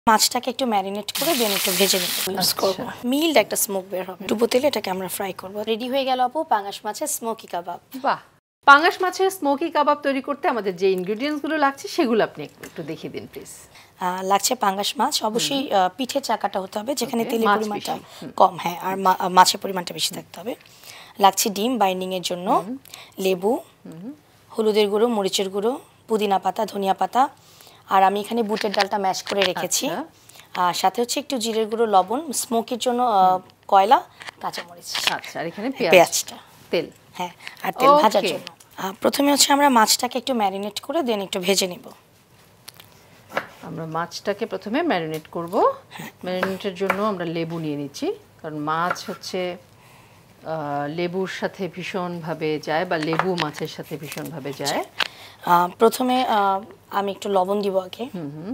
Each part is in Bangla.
মাছটাকে একটু ম্যারিনেট করে দেন একটু ভেজে নিতে ইউজ করব। মিল্ড একটা স্মোক বের হবে। ডুবো তেলে এটাকে আমরা ফ্রাই করব। রেডি হয়ে গেল আপু পাঙ্গাস মাছের স্মোকি কাবাব। বাহ, পাঙ্গাস মাছের স্মোকি কাবাব তৈরি করতে আমাদের যে ইনগ্রেডিয়েন্টসগুলো লাগছে সেগুলো আপনি একটু দেখিয়ে দিন প্লিজ। লাগছে পাঙ্গাস মাছ, অবশ্যই পিঠের চাকাটা হতে হবে যেখানে তেলের পরিমাণটা কম, হ্যাঁ, আর মাছের পরিমাণটা বেশি থাকতে হবে। লাগছে ডিম বাইন্ডিং এর জন্য, লেবু, হলুদের গুঁড়ো, মরিচের গুঁড়ো, পুদিনা পাতা, ধনিয়া পাতা, আর আমি এখানে বুটের ডালটা ম্যাশ করে রেখেছি। আর সাথে হচ্ছে একটু জিরের গুঁড়ো, লবণ, স্মোকির জন্য কয়লা, কাঁচামরিচ। আচ্ছা, আর এখানে পেঁয়াজটা, তেল, হ্যাঁ, আর তেল ভাজার জন্য। প্রথমে হচ্ছে আমরা মাছটাকে একটু ম্যারিনেট করে দেন একটু ভেজে নিব। আমরা মাছটাকে প্রথমে ম্যারিনেট করব। ম্যারিনেটের জন্য আমরা লেবু নিয়ে নিচ্ছি, কারণ মাছ হচ্ছে লেবুর সাথে ভীষণভাবে যায়, বা লেবু মাছের সাথে ভীষণভাবে যায়। প্রথমে আমি একটু লবণ দিব আগে।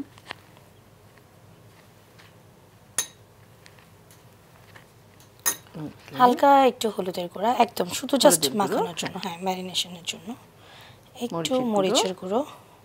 হালকা একটু হলুদের গুঁড়া, একদম শুধু জাস্ট মাখানোর জন্য, হ্যাঁ, ম্যারিনেশনের জন্য। একটু মরিচের গুঁড়ো,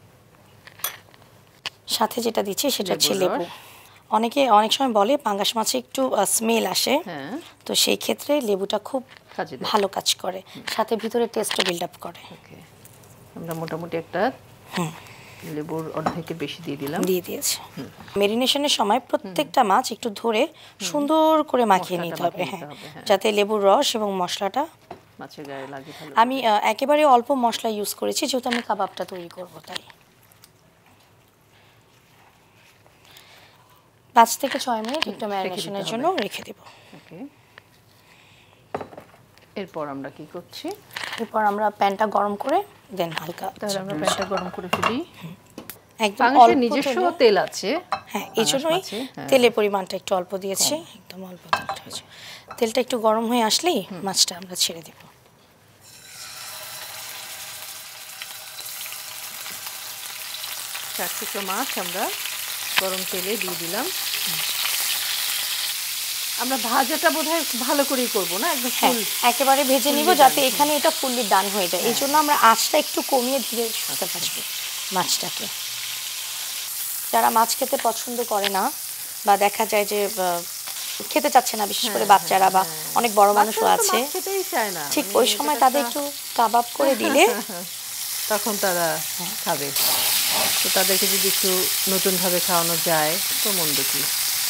সাথে যেটা দিচ্ছি সেটা হচ্ছে লেবু। অনেক সময় বলে পাঙ্গাস মাছে একটু স্মেল আসে, তো সেই ক্ষেত্রে লেবুটা খুব ভালো কাজ করে, সাথে ভিতরে টেস্টও বিল্ড আপ করে। আমরা মোটামুটি একটা লেবুর অর্ধেকের বেশি দিয়ে দিয়েছি। মেরিনেশনের সময় প্রত্যেকটা মাছ একটু ধরে সুন্দর করে মাখিয়ে নিতে হবে, হ্যাঁ, যাতে লেবুর রস এবং মশলাটা মাছের গায়ে লাগে। আমি একেবারে অল্প মশলা ইউজ করেছি যেহেতু আমি কাবাবটা তৈরি করব, তাই 5 থেকে 6 মিনিট একটু ম্যারিনেশনের জন্য রেখে দেব। এরপর আমরা কি করছি? এরপর আমরা প্যানটা গরম করে দেন হালকা, তাহলে আমরা প্যানটা গরম করে ফেলি। একদম অল্প নিজস্ব তেল আছে, হ্যাঁ, এই জন্যই তেলের পরিমাণটা একটু অল্প দিয়েছি, একদম অল্প তেলটা হয়েছে। তেলটা একটু গরম হয়ে আসলেই মাছটা আমরা ছেড়ে দেব। চারটে মাছ আমরা গরম তেলে দিয়ে দিলাম। আমরা ভাজাটা বোধহয় ভালো করেই করবো না, একদম একেবারে ভেজে নিব যাতে এখানে এটা ফুললি ডান হয়ে যায়। এই জন্য আমরা আঁচটা একটু কমিয়ে ধীরে সুস্থে ভাজবো মাছটাকে। যারা মাছ খেতে পছন্দ করে না বা দেখা যায় যে খেতে চাচ্ছে না, বিশেষ করে বাচ্চারা বা অনেক বড় মানুষও আছে, ঠিক ওই সময় তাদের একটু কাবাব করে দিলে তখন তারা খাবে। তো তাদেরকে যদি একটু নতুনভাবে খাওয়ানো যায় তো মন্দ কি।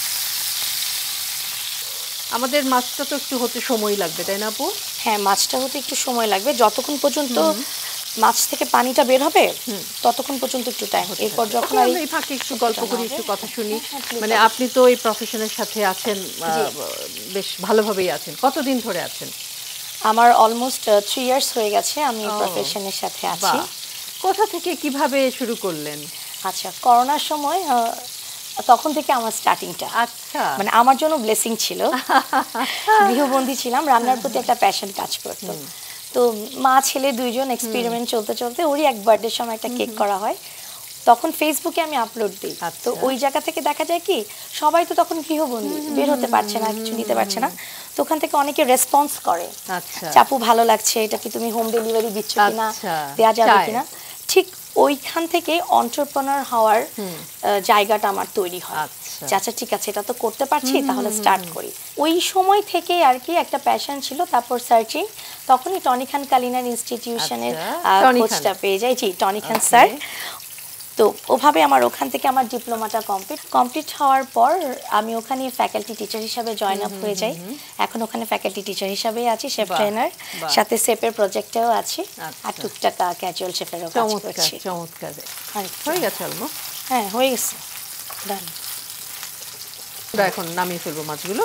আমাদের মাছটা তো একটু হতে সময় লাগবে, তাই না আপু? হ্যাঁ, মাছটা হতে একটু সময় লাগবে। যতক্ষণ পর্যন্ত মাছ থেকে পানিটা বের হবে ততক্ষণ পর্যন্ত একটু টাইম। এরপর যখন এই ফাঁকে একটু গল্প করি, একটু কথা শুনি। মানে আপনি তো এই প্রফেশনের সাথে আছেন, বেশ ভালোভাবেই আছেন। কতদিন ধরে আছেন? আমার অলমোস্ট 3 ইয়ার্স হয়ে গেছে আমি এই প্রফেশনের সাথে আছি। কোথা থেকে কিভাবে শুরু করলেন? আচ্ছা, করোনার সময় তখন থেকে আমার স্টার্টিংটা। আচ্ছা, মানে আমার জন্য ব্লেসিং ছিল। গৃহবন্দী ছিলাম, রান্নার প্রতি একটা প্যাশন কাজ করত। তো মা ছেলে দুইজন এক্সপেরিমেন্ট চলতে চলতে ওরই এক বার্থডের সময় একটা কেক করা হয়, তখন ফেসবুকে আমি আপলোড দিই। তো ওই জায়গা থেকে দেখা যায় কি সবাই তো তখন গৃহবন্দী, বের হতে পারছে না, কিছু নিতে পারছে না, তো ওখান থেকে অনেকে রেসপন্স করে, চাপু ভালো লাগছে, এটা কি তুমি হোম ডেলিভারি দিচ্ছ কিনা, দেওয়া যাবে কিনা। ঠিক ওইখান থেকে এন্টারপ্রেনার হওয়ার জায়গাটা আমার তৈরি হয়। আচ্ছা ঠিক আছে, এটা তো করতে পারছি, তাহলে স্টার্ট করি। ওই সময় থেকে আর কি একটা প্যাশন ছিল। তারপর সার্চিং, তখনই টনি খান কালিনার ইনস্টিটিউশনের খোঁজটা পেয়ে যাই। জি, টনি খান স্যার। তো ওভাবে আমার ওখান থেকে আমার ডিপ্লোমাটা কমপ্লিট হওয়ার পর আমি ওখানে ফ্যাকাল্টি টিচার হিসাবে জয়েন আপ হয়ে যাই। এখন ওখানে ফ্যাকাল্টি টিচার হিসাবেই আছি, শেফ ট্রেনার, সাথে শেফের প্রজেক্টেও আছি, আর টুকটাক ক্যাজুয়াল শেফেরও কাজ করছি। চমৎকার, হয়ে গেছে অলমোস্ট। হ্যাঁ, হয়ে গেছে, ডান। আমরা এখন নামিয়ে ফেলবো মাছগুলো।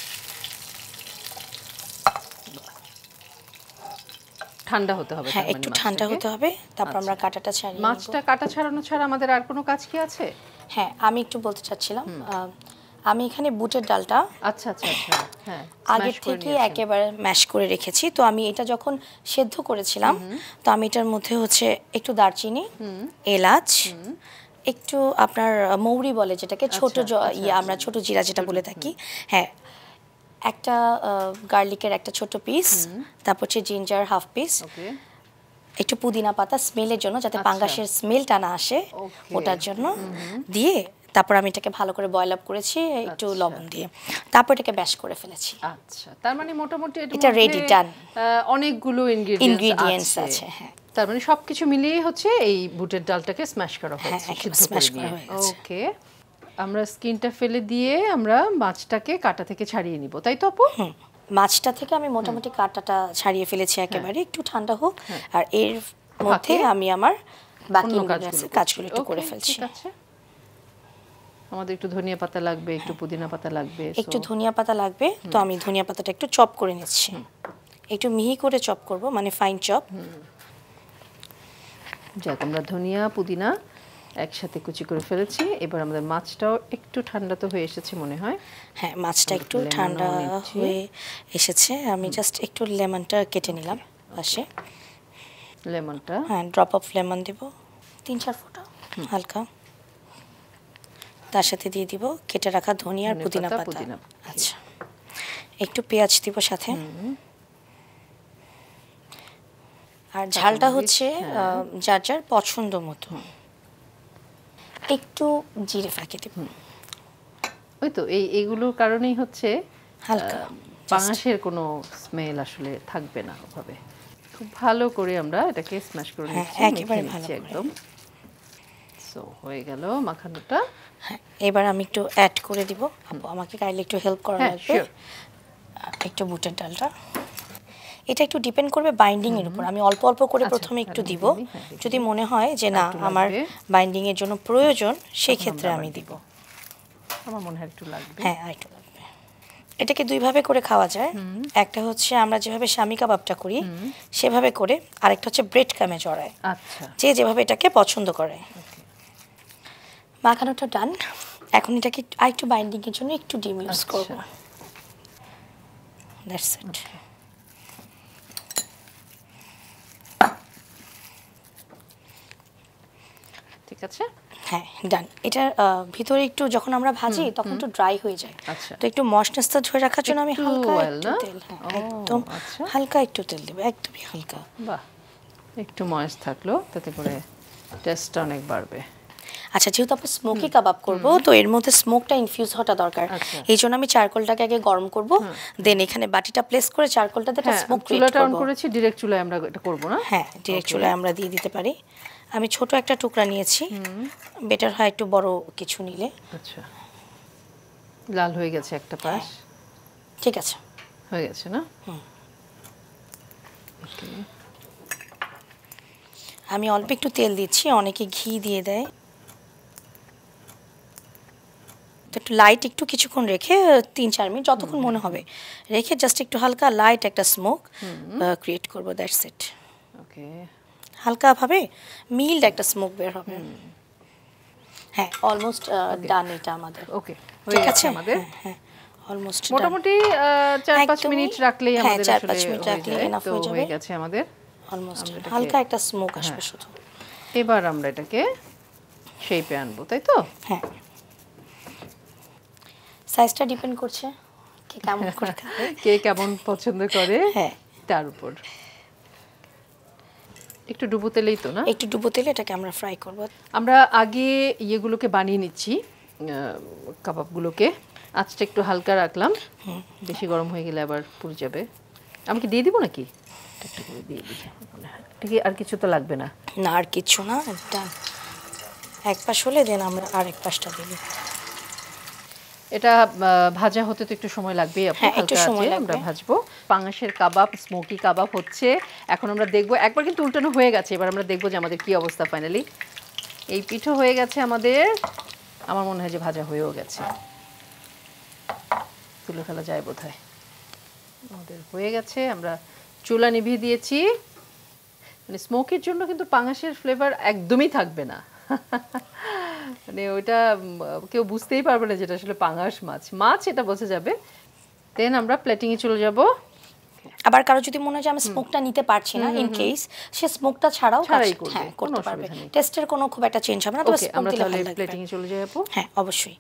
ঠান্ডা হতে হবে, হ্যাঁ, একটু ঠান্ডা হতে হবে, তারপর আমরা কাটাটা ছাড়িয়ে নেব। মাছটা কাটা ছাড়ানো ছাড়া আমাদের আর কোনো কাজ কি আছে? হ্যাঁ, আমি একটু বলতে চাচ্ছিলাম, আমি এখানে বুটের ডালটা হ্যাঁ, আগে থেকে একেবারে ম্যাশ করে রেখেছি। তো আমি এটা যখন সেদ্ধ করেছিলাম, তো আমি এটার মধ্যে হচ্ছে একটু দারচিনি, এলাচ, একটু আপনার মৌরি বলে যেটাকে, ছোট আমরা ছোট জিরা যেটা বলে থাকি, হ্যাঁ, একটা গার্লিকের একটা ছোট পিস, তারপর হচ্ছে জিঞ্জার হাফ পিস, একটু পুদিনা পাতা স্মেলের জন্য, যাতে পাঙ্গাসের স্মেলটা না আসে ওটার জন্য, দিয়ে তারপর আমি এটাকে ভালো করে বয়েল আপ করেছি একটু লবণ দিয়ে, তারপর এটাকে ব্যাশ করে ফেলেছি। আচ্ছা, তার মানে মোটামুটি এটা রেডি ডান। অনেকগুলো ইনগ্রেডিয়েন্টস আছে। হ্যাঁ, তার মানে সবকিছু মিলিয়ে হচ্ছে এই বুটের ডালটাকে স্ম্যাশ করা হয়েছে, সিদ্ধ করে নিয়ে। ওকে, আমরা স্কিনটা ফেলে দিয়ে আমরা মাছটাকে কাঁটা থেকে ছাড়িয়ে নিব, তাই তো আপু? মাছটা থেকে আমি মোটামুটি কাঁটাটা ছাড়িয়ে ফেলেছি একেবারে, একটু ঠান্ডা হোক। আর এর মধ্যে আমি আমার বাকি কাজগুলো একটু করে ফেলছি। ঠিক আছে, আমাদের একটু ধনিয়া পাতা লাগবে, একটু পুদিনা পাতা লাগবে, একটু ধনিয়া পাতা লাগবে, তো আমি ধনিয়া পাতাটা একটু চপ করে নিচ্ছি, একটু মিহি করে চপ করব, মানে ফাইন চপ। যাক, আমরা ধনিয়া পুদিনা একসাথে কুচি করে ফেলেছি। এবার আমাদের মাছটাও একটু ঠান্ডা তো হয়ে এসেছে মনে হয়। হ্যাঁ, মাছটা একটু ঠান্ডা হয়ে এসেছে। আমি জাস্ট একটু লেমনটা কেটে নিলাম পাশে। লেমনটা, হ্যাঁ, ড্রপ অফ লেমন দেব, 3-4 ফোঁটা হালকা। তার সাথে দিয়ে দিব কেটে রাখা ধনিয়া আর পুদিনা পাতা। আচ্ছা, একটু পেঁয়াজ দিব সাথে। আর ঝালটা হচ্ছে যার যার পছন্দ মতো। একটু জিরে ফাঁকি দেব। ওই তো এইগুলোর কারণেই হচ্ছে হালকা পাঙাশের কোনো স্মেল আসলে থাকবে না ওভাবে। খুব ভালো করে আমরা এটাকে স্ম্যাশ করে নিচ্ছি, একেবারে ভালো একদম। সো হয়ে গেল মাখানোটা। হ্যাঁ, এবার আমি একটু অ্যাড করে দিব। আপু আমাকে কাইন্ডলি একটু হেল্প করা লাগবে। একটু বুটের ডালটা, এটা একটু ডিপেন্ড করবে বাইন্ডিং এর উপর। আমি অল্প অল্প করে প্রথমে একটু দিব, যদি মনে হয় যে না আমার বাইন্ডিং এর জন্য প্রয়োজন, সেই ক্ষেত্রে আমি দিব। আমার মনে হয় একটু লাগবে। হ্যাঁ, একটু লাগবে। এটাকে দুই ভাবে করে খাওয়া যায়। একটা হচ্ছে আমরা যেভাবে শামি কাবাবটা করি সেভাবে করে, আরেকটা হচ্ছে ব্রেড কামে জড়ায়। আচ্ছা, যে যেভাবে এটাকে পছন্দ করে। মাখানোটা ডান। এখন এটাকে আরেকটু বাইন্ডিং এর জন্য একটু ডিম ইউজ করব। That's it. ঠিক আছে, হ্যাঁ, ডান। এটার ভিতরে একটু যখন আমরা ভাজি তখন একটু ড্রাই হয়ে যায়, তো একটু ময়েস্টনেসটা ধরে রাখার জন্য আমি হালকা একটু তেল, একদম হালকা একটু তেল দেব, একদমই হালকা। বাহ, একটু ময়েস্ট থাকলো তাতে করে টেস্টটা অনেক বাড়বে। আচ্ছা, যেহেতু আমরা স্মোকি কাবাব করব, তো এর মধ্যে স্মোকটা ইনফিউজ হওয়াটা দরকার। এই জন্য আমি চারকোলটাকে আগে গরম করব, দেন এখানে বাটিটা প্লেস করে চারকোলটাতে একটা স্মোক ক্রিয়েট করব। চুলাটা অন করেছি, ডাইরেক্ট চুলায় আমরা এটা করব না? হ্যাঁ, ডাইরেক্ট চুলায় আমরা দিয়ে দিতে পারি। আমি ছোট একটা টুকরা নিয়েছি, বেটার হয় একটু বড় কিছু নিলে। আচ্ছা, লাল হয়ে গেছে একটা পাশ। ঠিক আছে, হয়ে গেছে না? আমি অল্প একটু তেল দিচ্ছি, অনেকে ঘি দিয়ে দেয়। তো একটু লাইট একটু কিছুক্ষণ রেখে 3-4 মিনিট যতক্ষণ মনে হবে রেখে জাস্ট একটু হালকা লাইট একটা স্মোক ক্রিয়েট করব। That's it. ওকে, হালকাভাবে মিল্ড একটা স্মোক বের হবে। হ্যাঁ, অলমোস্ট ডান এটা আমাদের। ওকে, ঠিক আছে আমাদের। হ্যাঁ, অলমোস্ট মোটামুটি 4-5 মিনিট রাখলেই আমাদের আসলে 4-5 মিনিট রাখলে এনাফ হয়ে যাবে। হয়ে গেছে আমাদের অলমোস্ট হালকা একটা স্মোক আসবে শুধু। এবার আমরা এটাকে শেপে আনবো, তাই তো? হ্যাঁ, সাইজটা ডিপেন্ড করছে কে কেমন করে খাবে, কে কেমন পছন্দ করে, হ্যাঁ তার উপর। একটু ডুবো তেলেই তো না? একটু ডুবো তেলে এটাকে আমরা ফ্রাই করব। আমরা আগে ইয়েগুলোকে বানিয়ে নিচ্ছি, কাবাবগুলোকে। আঁচটা একটু হালকা রাখলাম, বেশি গরম হয়ে গেলে আবার পুড়ে যাবে। আমাকে দিয়ে দিব নাকি? একটু করে দিয়ে দিই, মনে হয়। আর কিছু তো লাগবে না? না, আর কিছু না। এটা এক পাশ হলে দেন আমরা আরেক পাশটা দেব। এটা ভাজা হতে তো একটু সময় লাগবেই, একটু সময় আমরা ভাজবো। পাঙাশের কাবাব, স্মোকি কাবাব হচ্ছে। এখন আমরা দেখবো, একবার কিন্তু উল্টানো হয়ে গেছে, এবার আমরা দেখবো যে আমাদের কি অবস্থা ফাইনালি। এই পিঠো হয়ে গেছে আমাদের, আমার মনে হয় যে ভাজা হয়েও গেছে, তুলে ফেলা যায় বোধহয়। আমাদের হয়ে গেছে, আমরা চুলা নিভিয়ে দিয়েছি। মানে স্মোকির জন্য কিন্তু পাঙাশের ফ্লেভার একদমই থাকবে না, মানে ওইটা কেউ বুঝতেই পারবে না যেটা আসলে পাঙাশ মাছ এটা বোঝা যাবে। দেন আমরা প্লেটিংয়ে চলে যাব। আবার কারো যদি মনে হয় যে আমি স্মোকটা নিতে পারছি না, ইন কেস সে স্মোকটা ছাড়াই করতে পারবে। টেস্টের কোনো খুব একটা চেঞ্জ হবে না, তবে স্মোক দিলে ভালো লাগবে। প্লেটিংয়ে চলে যাই আপু। হ্যাঁ, অবশ্যই।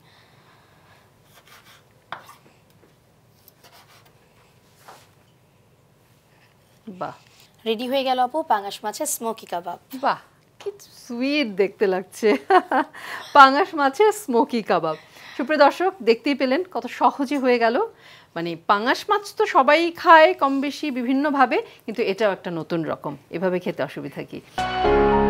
বাহ, রেডি হয়ে গেল আপু পাঙাশ মাছের স্মোকি কাবাব। বাহ, কি সুইট দেখতে লাগছে। পাঙ্গাস মাছের স্মোকি কাবাব। সুপ্রিয় দর্শক, দেখতেই পেলেন কত সহজে হয়ে গেল। মানে পাঙ্গাস মাছ তো সবাই খায় কম বেশি বিভিন্নভাবে, কিন্তু এটাও একটা নতুন রকম, এভাবে খেতে অসুবিধা কি?